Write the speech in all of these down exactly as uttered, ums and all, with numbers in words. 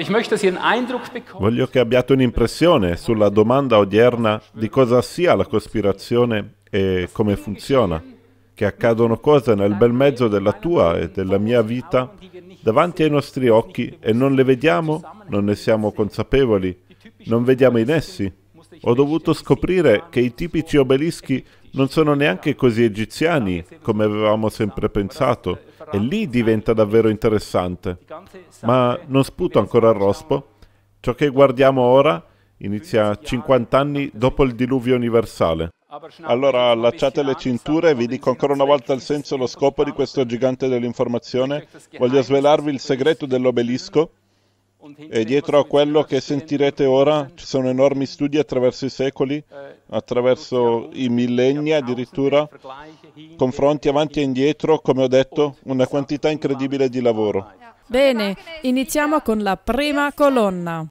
Voglio che abbiate un'impressione sulla domanda odierna di cosa sia la cospirazione e come funziona, che accadono cose nel bel mezzo della tua e della mia vita davanti ai nostri occhi e non le vediamo, non ne siamo consapevoli, non vediamo in essi. Ho dovuto scoprire che i tipici obelischi non sono neanche così egiziani come avevamo sempre pensato, e lì diventa davvero interessante. Ma non sputo ancora il rospo. Ciò che guardiamo ora inizia cinquanta anni dopo il diluvio universale. Allora allacciate le cinture e vi dico ancora una volta il senso e lo scopo di questo gigante dell'informazione. Voglio svelarvi il segreto dell'obelisco. E dietro a quello che sentirete ora ci sono enormi studi attraverso i secoli, attraverso i millenni addirittura, confronti avanti e indietro, come ho detto, una quantità incredibile di lavoro. Bene, iniziamo con la prima colonna.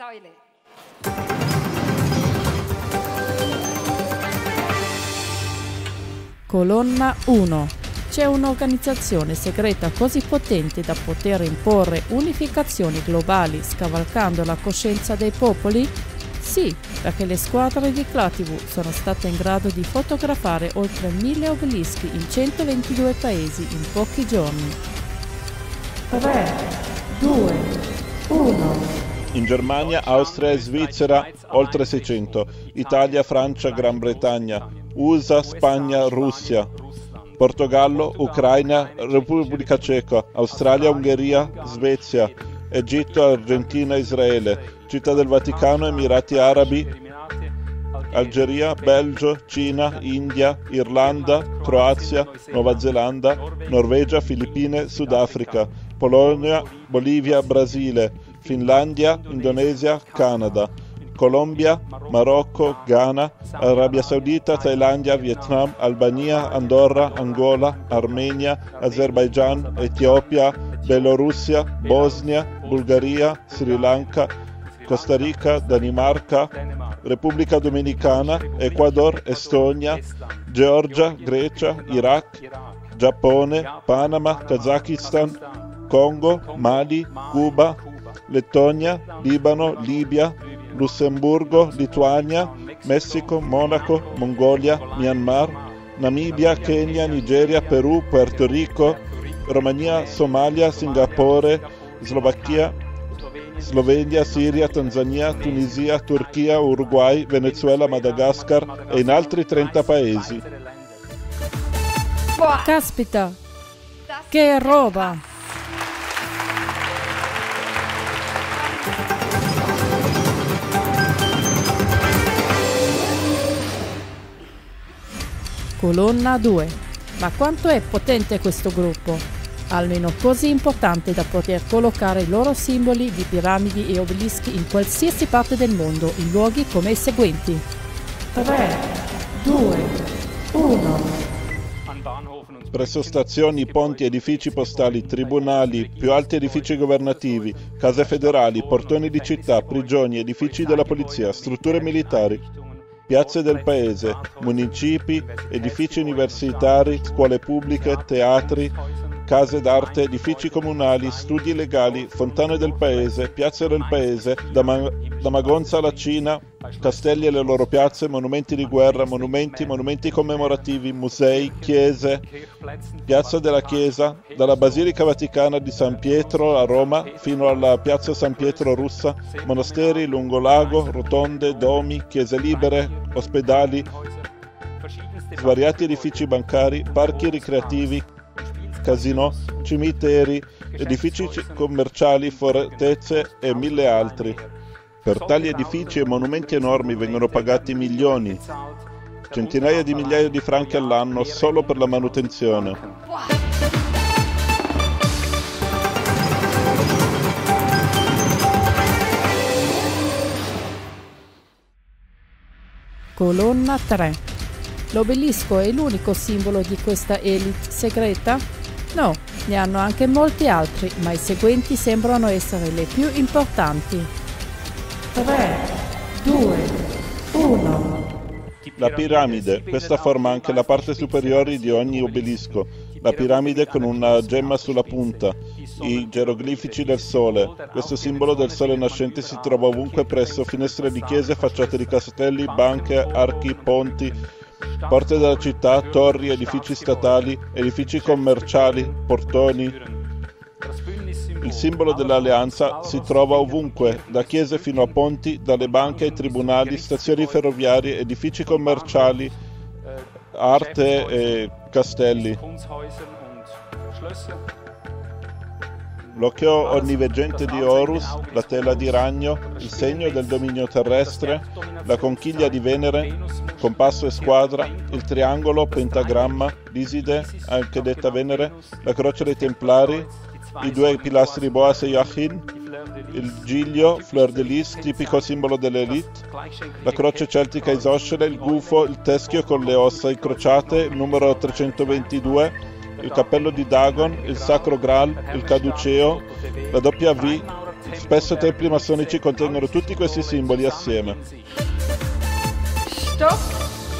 Colonna uno. C'è un'organizzazione segreta così potente da poter imporre unificazioni globali scavalcando la coscienza dei popoli? Sì, perché le squadre di Clativù sono state in grado di fotografare oltre mille obelischi in centoventidue paesi in pochi giorni. tre, due, uno. In Germania, Austria e Svizzera oltre seicento, Italia, Francia, Gran Bretagna, U S A, Spagna, Russia, Portogallo, Ucraina, Repubblica Ceca, Australia, Ungheria, Svezia, Egitto, Argentina, Israele, Città del Vaticano, Emirati Arabi, Algeria, Belgio, Cina, India, Irlanda, Croazia, Nuova Zelanda, Norvegia, Filippine, Sudafrica, Polonia, Bolivia, Brasile, Finlandia, Indonesia, Canada, Colombia, Marocco, Ghana, Arabia Saudita, Thailandia, Vietnam, Albania, Andorra, Angola, Armenia, Azerbaigian, Etiopia, Belorussia, Bosnia, Bulgaria, Sri Lanka, Costa Rica, Danimarca, Repubblica Dominicana, Ecuador, Estonia, Georgia, Grecia, Iraq, Giappone, Panama, Kazakistan, Congo, Mali, Cuba, Lettonia, Libano, Libia, Lussemburgo, Lituania, Messico, Monaco, Mongolia, Myanmar, Namibia, Kenya, Nigeria, Perù, Puerto Rico, Romania, Somalia, Singapore, Slovacchia, Slovenia, Siria, Tanzania, Tunisia, Turchia, Uruguay, Venezuela, Madagascar e in altri trenta paesi. Caspita, che roba! Colonna due. Ma quanto è potente questo gruppo? Almeno così importante da poter collocare i loro simboli di piramidi e obelischi in qualsiasi parte del mondo, in luoghi come i seguenti. tre, due, uno. Presso stazioni, ponti, edifici postali, tribunali, più alti edifici governativi, case federali, portoni di città, prigioni, edifici della polizia, strutture militari, piazze del paese, municipi, edifici universitari, scuole pubbliche, teatri, case d'arte, edifici comunali, studi legali, fontane del paese, piazze del paese, da, Ma- da Magonza alla Cina, castelli e le loro piazze, monumenti di guerra, monumenti, monumenti commemorativi, musei, chiese, piazza della Chiesa, dalla Basilica Vaticana di San Pietro a Roma fino alla piazza San Pietro russa, monasteri, lungolago, rotonde, domi, chiese libere, ospedali, svariati edifici bancari, parchi ricreativi, casinò, cimiteri, edifici commerciali, fortezze e mille altri. Per tali edifici e monumenti enormi vengono pagati milioni, centinaia di migliaia di franchi all'anno solo per la manutenzione. Colonna tre. L'obelisco è l'unico simbolo di questa elite segreta? No, ne hanno anche molti altri, ma i seguenti sembrano essere le più importanti. tre, due, uno. La piramide, questa forma anche la parte superiore di ogni obelisco. La piramide con una gemma sulla punta. i geroglifici del sole. Questo simbolo del sole nascente si trova ovunque presso finestre di chiese, facciate di castelli, banche, archi, ponti, porte della città, torri, edifici statali, edifici commerciali, portoni. Il simbolo dell'alleanza si trova ovunque, da chiese fino a ponti, dalle banche ai tribunali, stazioni ferroviarie, edifici commerciali, arte e castelli. L'occhio onniveggente di Horus, la tela di ragno, il segno del dominio terrestre, la conchiglia di Venere, compasso e squadra, il triangolo, pentagramma, l'Iside, anche detta Venere, la croce dei Templari, i due pilastri Boaz e Jachin, il giglio, fleur de lis, tipico simbolo dell'elite, la croce celtica isoscele, il gufo, il teschio con le ossa incrociate, il numero trecentoventidue, il cappello di Dagon, il sacro Graal, il caduceo, la doppia V. Spesso templi massonici contengono tutti questi simboli assieme. Stop.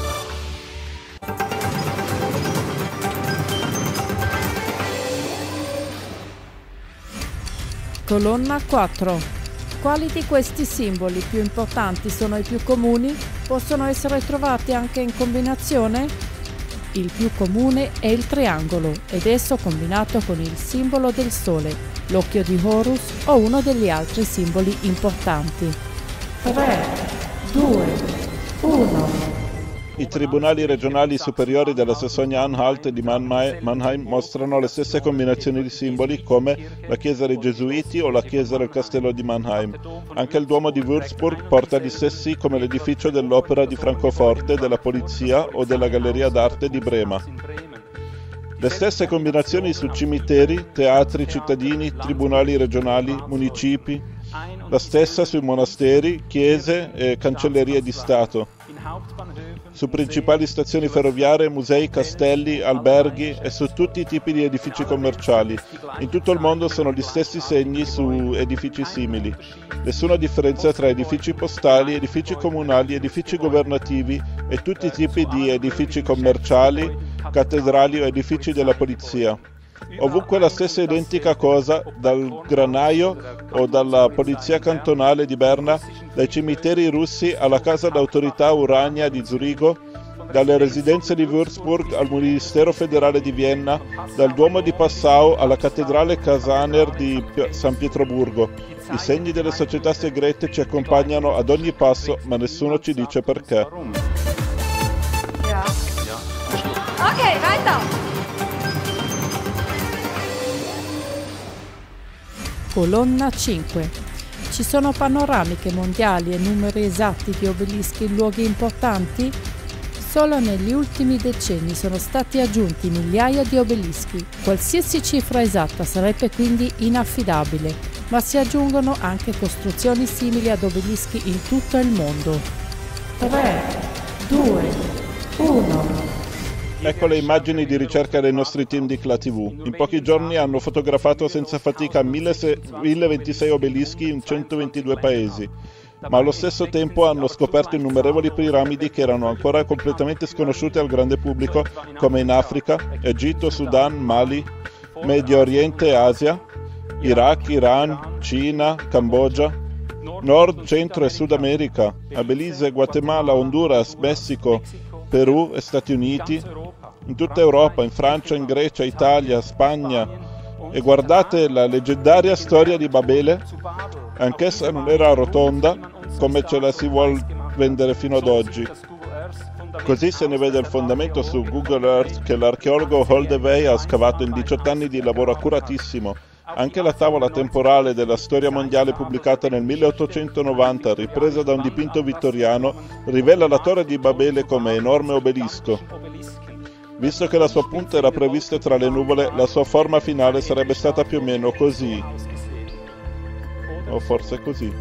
Colonna quattro. Quali di questi simboli più importanti sono i più comuni? Possono essere trovati anche in combinazione? Il più comune è il triangolo ed esso combinato con il simbolo del sole, l'occhio di Horus o uno degli altri simboli importanti. tre, due, uno. I tribunali regionali superiori della Sassonia-Anhalt e di Mannheim mostrano le stesse combinazioni di simboli come la chiesa dei Gesuiti o la chiesa del castello di Mannheim. Anche il Duomo di Würzburg porta gli stessi come l'edificio dell'Opera di Francoforte, della Polizia o della Galleria d'Arte di Brema. Le stesse combinazioni su cimiteri, teatri cittadini, tribunali regionali, municipi, la stessa sui monasteri, chiese e cancellerie di Stato. Su principali stazioni ferroviarie, musei, castelli, alberghi e su tutti i tipi di edifici commerciali. In tutto il mondo sono gli stessi segni su edifici simili. Nessuna differenza tra edifici postali, edifici comunali, edifici governativi e tutti i tipi di edifici commerciali, cattedrali o edifici della polizia. Ovunque la stessa identica cosa, dal granaio o dalla polizia cantonale di Berna, dai cimiteri russi alla casa d'autorità Urania di Zurigo, dalle residenze di Würzburg al Ministero federale di Vienna, dal Duomo di Passau alla cattedrale Kasaner di San Pietroburgo. I segni delle società segrete ci accompagnano ad ogni passo, ma nessuno ci dice perché. Ok, weiter! Colonna cinque. Ci sono panoramiche mondiali e numeri esatti di obelischi in luoghi importanti? Solo negli ultimi decenni sono stati aggiunti migliaia di obelischi. Qualsiasi cifra esatta sarebbe quindi inaffidabile, ma si aggiungono anche costruzioni simili ad obelischi in tutto il mondo. tre, due, uno. Ecco le immagini di ricerca dei nostri team di C L A tivù. In pochi giorni hanno fotografato senza fatica mille ventisei obelischi in centoventidue paesi, ma allo stesso tempo hanno scoperto innumerevoli piramidi che erano ancora completamente sconosciute al grande pubblico, come in Africa, Egitto, Sudan, Mali, Medio Oriente e Asia, Iraq, Iran, Cina, Cambogia, Nord, Centro e Sud America, a Belize, Guatemala, Honduras, Messico, Perù e Stati Uniti, in tutta Europa, in Francia, in Grecia, Italia, Spagna. E guardate la leggendaria storia di Babele, anch'essa non era rotonda come ce la si vuol vendere fino ad oggi. Così se ne vede il fondamento su Google Earth che l'archeologo Holdaway ha scavato in diciotto anni di lavoro accuratissimo. Anche la tavola temporale della storia mondiale pubblicata nel milleottocentonovanta, ripresa da un dipinto vittoriano, rivela la torre di Babele come enorme obelisco. Visto che la sua punta era prevista tra le nuvole, la sua forma finale sarebbe stata più o meno così. O forse così.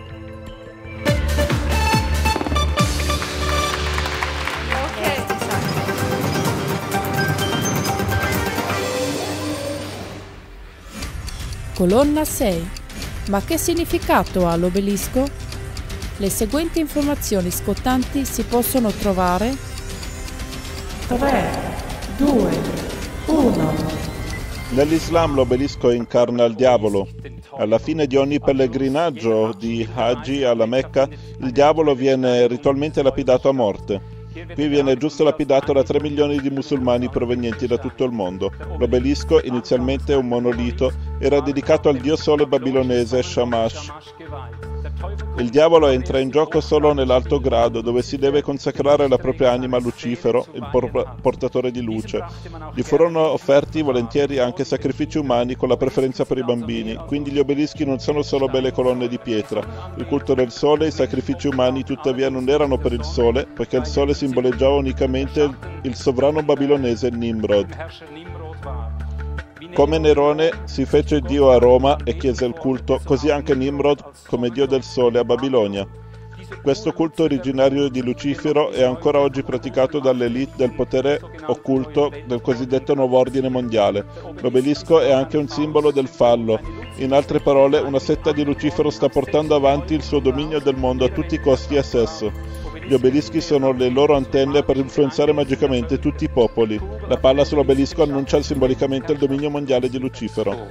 Colonna sei. Ma che significato ha l'obelisco? Le seguenti informazioni scottanti si possono trovare tre, due, uno. Nell'Islam l'obelisco incarna il diavolo. Alla fine di ogni pellegrinaggio di Hajj alla Mecca, il diavolo viene ritualmente lapidato a morte. Qui viene giusto lapidato da tre milioni di musulmani provenienti da tutto il mondo. L'obelisco, inizialmente un monolito, era dedicato al dio sole babilonese Shamash. Il diavolo entra in gioco solo nell'alto grado, dove si deve consacrare la propria anima a Lucifero, il por- portatore di luce. Gli furono offerti volentieri anche sacrifici umani con la preferenza per i bambini, quindi gli obelischi non sono solo belle colonne di pietra. Il culto del sole e i sacrifici umani tuttavia non erano per il sole, poiché il sole simboleggiava unicamente il sovrano babilonese Nimrod. Come Nerone si fece dio a Roma e chiese il culto, così anche Nimrod come dio del sole a Babilonia. Questo culto originario di Lucifero è ancora oggi praticato dall'elite del potere occulto del cosiddetto nuovo ordine mondiale. L'obelisco è anche un simbolo del fallo. In altre parole, una setta di Lucifero sta portando avanti il suo dominio del mondo a tutti i costi a sesso. Gli obelischi sono le loro antenne per influenzare magicamente tutti i popoli. La palla sull'obelisco annuncia simbolicamente il dominio mondiale di Lucifero.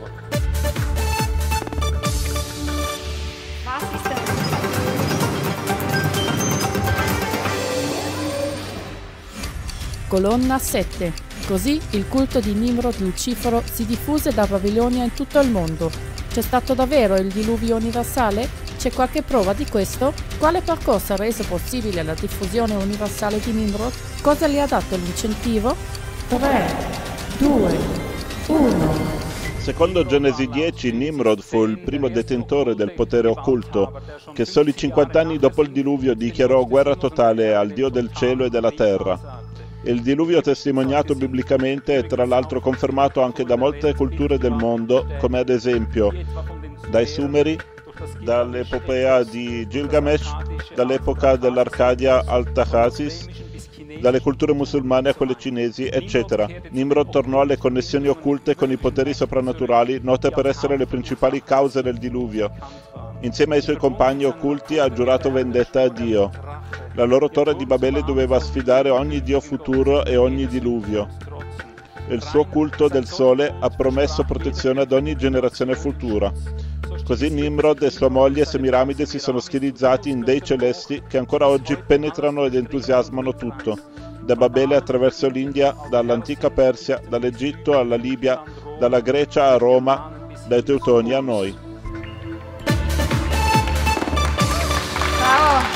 Colonna sette. Così il culto di Nimrod Lucifero si diffuse da Babilonia in tutto il mondo. C'è stato davvero il diluvio universale? C'è qualche prova di questo? Quale percorso ha reso possibile la diffusione universale di Nimrod? Cosa gli ha dato l'incentivo? tre, due, uno. Secondo Genesi dieci, Nimrod fu il primo detentore del potere occulto, che soli cinquanta anni dopo il diluvio dichiarò guerra totale al dio del cielo e della terra. Il diluvio testimoniato biblicamente è tra l'altro confermato anche da molte culture del mondo, come ad esempio dai Sumeri, dall'epopea di Gilgamesh, dall'epoca dell'Arcadia al-Tahasis, dalle culture musulmane a quelle cinesi, eccetera. Nimrod tornò alle connessioni occulte con i poteri soprannaturali, note per essere le principali cause del diluvio. Insieme ai suoi compagni occulti ha giurato vendetta a Dio. La loro torre di Babele doveva sfidare ogni dio futuro e ogni diluvio. Il suo culto del sole ha promesso protezione ad ogni generazione futura. Così Nimrod e sua moglie Semiramide si sono stilizzati in dei celesti che ancora oggi penetrano ed entusiasmano tutto, da Babele attraverso l'India, dall'antica Persia, dall'Egitto alla Libia, dalla Grecia a Roma, dai Teutoni a noi. Bravo!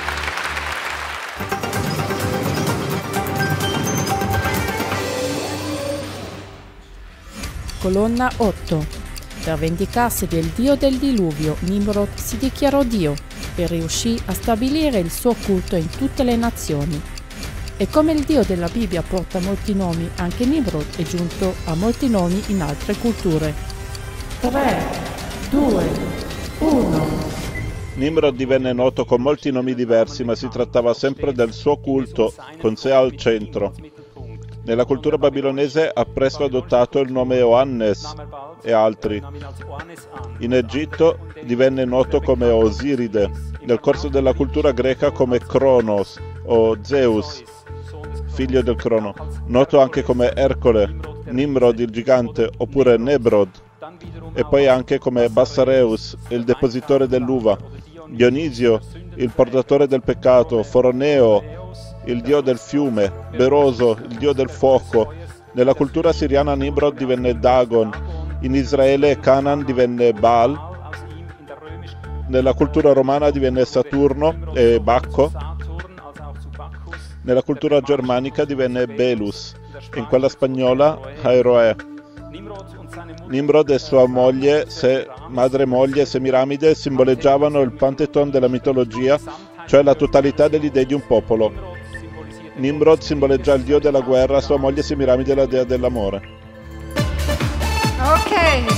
Colonna otto. Per vendicarsi del dio del diluvio, Nimrod si dichiarò dio e riuscì a stabilire il suo culto in tutte le nazioni. E come il dio della Bibbia porta molti nomi, anche Nimrod è giunto a molti nomi in altre culture. tre, due, uno. Nimrod divenne noto con molti nomi diversi, ma si trattava sempre del suo culto, con sé al centro. Nella cultura babilonese ha presto adottato il nome Oannes e altri. In Egitto divenne noto come Osiride, nel corso della cultura greca come Cronos o Zeus, figlio del Crono, noto anche come Ercole, Nimrod il gigante oppure Nebrod, e poi anche come Bassareus, il depositore dell'uva, Dionisio, il portatore del peccato, Foroneo, il dio del fiume, Beroso, il dio del fuoco. Nella cultura siriana Nimrod divenne Dagon, in Israele Canaan divenne Baal, nella cultura romana divenne Saturno e Bacco, nella cultura germanica divenne Belus, in quella spagnola Hairoe. Nimrod e sua moglie, se, madre moglie Semiramide, simboleggiavano il pantheon della mitologia, cioè la totalità degli dei di un popolo. Nimrod simboleggia il dio della guerra, sua moglie Semiramide la dea dell'amore. Ok.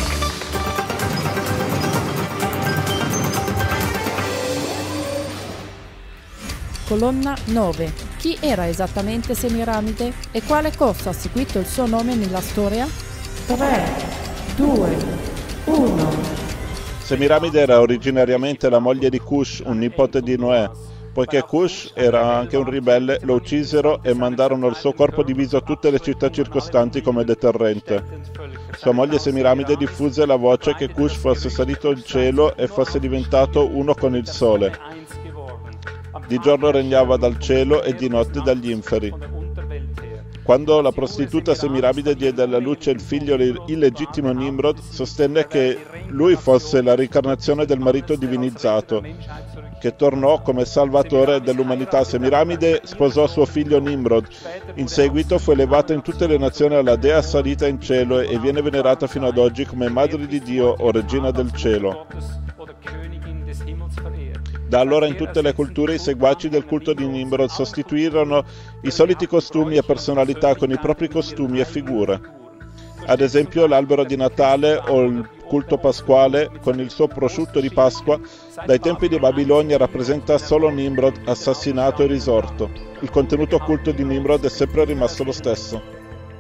Colonna nove. Chi era esattamente Semiramide e quale corso ha seguito il suo nome nella storia? tre, due, uno. Semiramide era originariamente la moglie di Cush, un nipote di Noè. Poiché Cush era anche un ribelle, lo uccisero e mandarono il suo corpo diviso a tutte le città circostanti come deterrente. Sua moglie Semiramide diffuse la voce che Cush fosse salito in cielo e fosse diventato uno con il sole. Di giorno regnava dal cielo e di notte dagli inferi. Quando la prostituta Semiramide diede alla luce il figlio illegittimo Nimrod, sostenne che lui fosse la reincarnazione del marito divinizzato, che tornò come salvatore dell'umanità. Semiramide sposò suo figlio Nimrod. In seguito fu elevata in tutte le nazioni alla dea salita in cielo e viene venerata fino ad oggi come Madre di Dio o Regina del Cielo. Da allora in tutte le culture i seguaci del culto di Nimrod sostituirono i soliti costumi e personalità con i propri costumi e figure. Ad esempio l'albero di Natale o il culto pasquale con il suo prosciutto di Pasqua dai tempi di Babilonia rappresenta solo Nimrod assassinato e risorto. Il contenuto occulto di Nimrod è sempre rimasto lo stesso.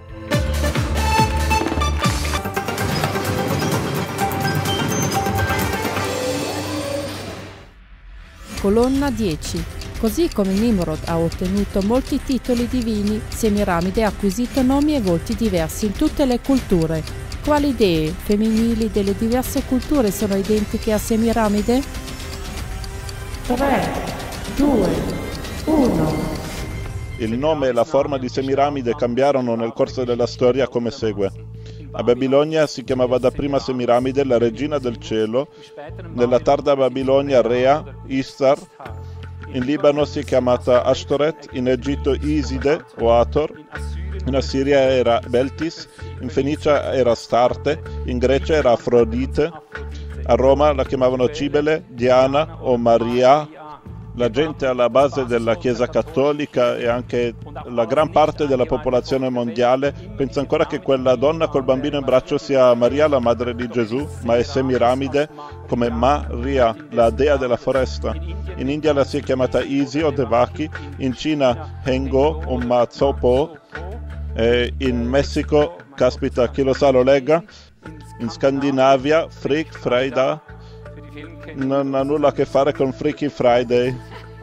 Colonna dieci. Così come Nimrod ha ottenuto molti titoli divini, Semiramide ha acquisito nomi e volti diversi in tutte le culture. Quali dee femminili delle diverse culture sono identiche a Semiramide? tre, due, uno. Il nome e la forma di Semiramide cambiarono nel corso della storia come segue. A Babilonia si chiamava dapprima Semiramide, la regina del cielo, nella tarda Babilonia Rea, Istar, in Libano si è chiamata Ashtoret, in Egitto Iside o Ator, in Assiria era Beltis, in Fenicia era Astarte, in Grecia era Afrodite, a Roma la chiamavano Cibele, Diana o Maria. La gente alla base della Chiesa Cattolica e anche la gran parte della popolazione mondiale pensa ancora che quella donna col bambino in braccio sia Maria, la madre di Gesù, ma è Semiramide come Maria, la dea della foresta. In India la si è chiamata Isi o Devaki, in Cina Hengo o Matsopo, e in Messico, caspita, chi lo sa lo legga, in Scandinavia Freak Friday. Non ha nulla a che fare con Freaky Friday.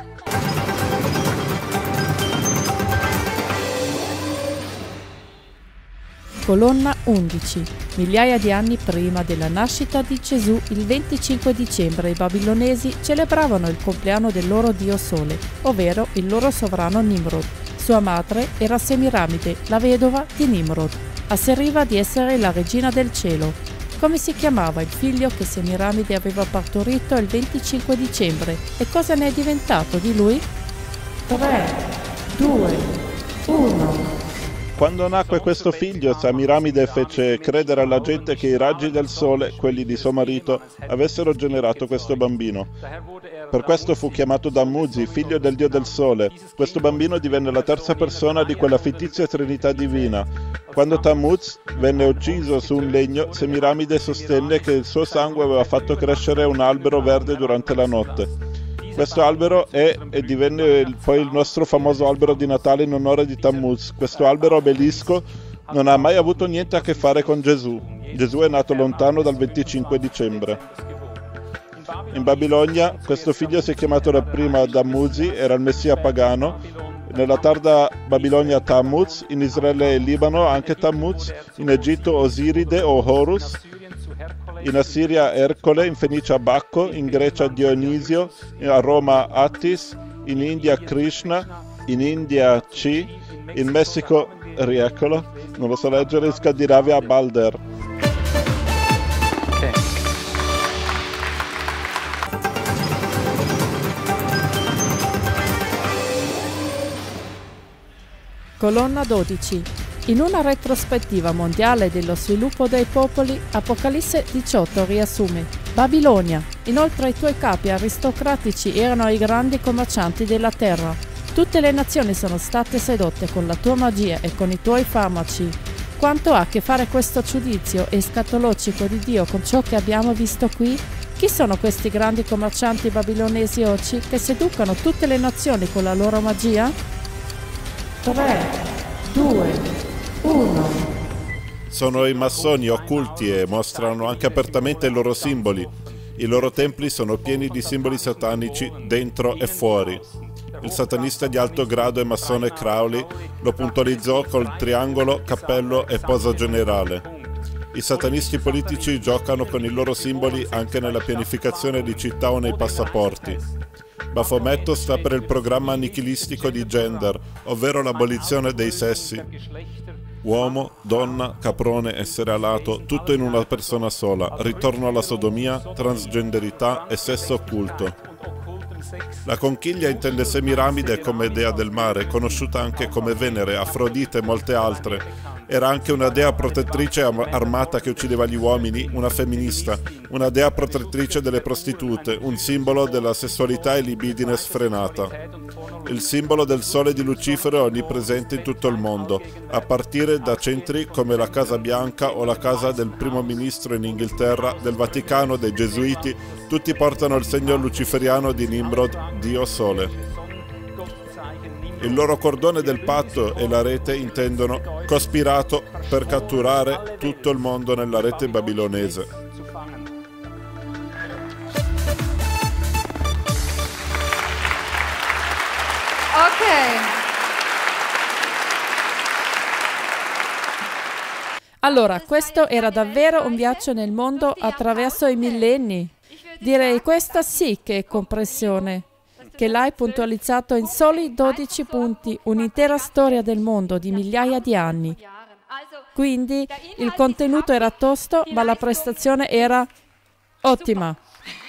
Colonna undici. Migliaia di anni prima della nascita di Gesù, il venticinque dicembre, i babilonesi celebravano il compleanno del loro dio Sole, ovvero il loro sovrano Nimrod. Sua madre era Semiramide, la vedova di Nimrod. Asseriva di essere la regina del cielo. Come si chiamava il figlio che Semiramide aveva partorito il venticinque dicembre e cosa ne è diventato di lui? tre, due, uno. Quando nacque questo figlio, Semiramide fece credere alla gente che i raggi del sole, quelli di suo marito, avessero generato questo bambino. Per questo fu chiamato Tammuz, figlio del dio del sole. Questo bambino divenne la terza persona di quella fittizia trinità divina. Quando Tammuz venne ucciso su un legno, Semiramide sostenne che il suo sangue aveva fatto crescere un albero verde durante la notte. Questo albero è e divenne poi il nostro famoso albero di Natale in onore di Tammuz. Questo albero obelisco non ha mai avuto niente a che fare con Gesù. Gesù è nato lontano dal venticinque dicembre. In Babilonia questo figlio si è chiamato dapprima Tammuz, era il messia pagano. Nella tarda Babilonia Tammuz, in Israele e Libano anche Tammuz, in Egitto Osiride o Horus, in Assiria Ercole, in Fenicia Bacco, in Grecia Dionisio, a Roma Attis, in India Krishna, in India C, in Messico, rieccolo, non lo so leggere, in Scandinavia Balder. Okay. Colonna dodici. In una retrospettiva mondiale dello sviluppo dei popoli, Apocalisse diciotto riassume: Babilonia, inoltre i tuoi capi aristocratici erano i grandi commercianti della terra. Tutte le nazioni sono state sedotte con la tua magia e con i tuoi farmaci. Quanto ha a che fare questo giudizio escatologico di Dio con ciò che abbiamo visto qui? Chi sono questi grandi commercianti babilonesi oggi che seducono tutte le nazioni con la loro magia? tre, due, uno. Sono i massoni occulti e mostrano anche apertamente i loro simboli. I loro templi sono pieni di simboli satanici dentro e fuori. il satanista di alto grado e massone Crowley lo puntualizzò col triangolo, cappello e posa generale. I satanisti politici giocano con i loro simboli anche nella pianificazione di città o nei passaporti. Baphomet sta per il programma nichilistico di gender, ovvero l'abolizione dei sessi. Uomo, donna, caprone, essere alato, tutto in una persona sola, ritorno alla sodomia, transgenderità e sesso occulto. La conchiglia intende semiramide come dea del mare, conosciuta anche come Venere, Afrodite e molte altre. Era anche una dea protettrice armata che uccideva gli uomini, una femminista, una dea protettrice delle prostitute, un simbolo della sessualità e libidine sfrenata. Il simbolo del sole di Lucifero è onnipresente in tutto il mondo, a partire da centri come la Casa Bianca o la casa del primo ministro in Inghilterra, del Vaticano, dei Gesuiti, tutti portano il segno luciferiano di Nimrod, Dio Sole. Il loro cordone del patto e la rete intendono cospirato per catturare tutto il mondo nella rete babilonese. Ok. Allora, questo era davvero un viaggio nel mondo attraverso i millenni. Direi questa sì che è comprensione, che l'hai puntualizzato in soli dodici punti, un'intera storia del mondo di migliaia di anni. Quindi il contenuto era tosto, ma la prestazione era ottima.